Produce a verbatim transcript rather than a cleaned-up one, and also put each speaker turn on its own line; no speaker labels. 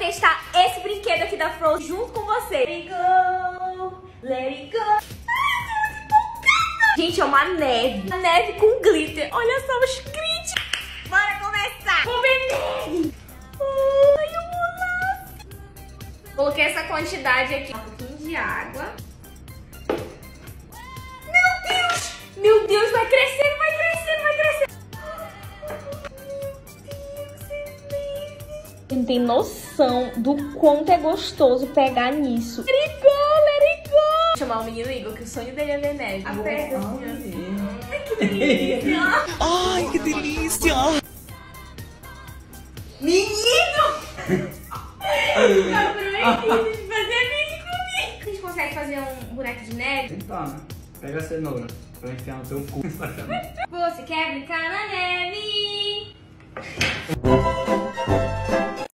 testar esse brinquedo aqui da Frozen junto com você. Let it go, let it go. Ai, Deus, empolgada. Gente, é uma neve. Uma neve com glitter. Olha só os críticos. Bora começar. Vamos ver neve. Ai, eu vou lá. Coloquei essa quantidade aqui. Um pouquinho de água. Meu Deus. Meu Deus, vai crescendo, vai crescendo, vai crescendo. Você não tem noção do quanto é gostoso pegar nisso. Let it go, let it go. Vou chamar o menino Igor, que o sonho dele é ver neve. Aperta assim. Ai, que delícia.
Ai, que delícia.
Menino! Tá prometido de fazer vídeo comigo. A gente consegue fazer um boneco de neve?
Tentar, né? Pega a cenoura pra enfiar no teu cu.
Você quer brincar na neve?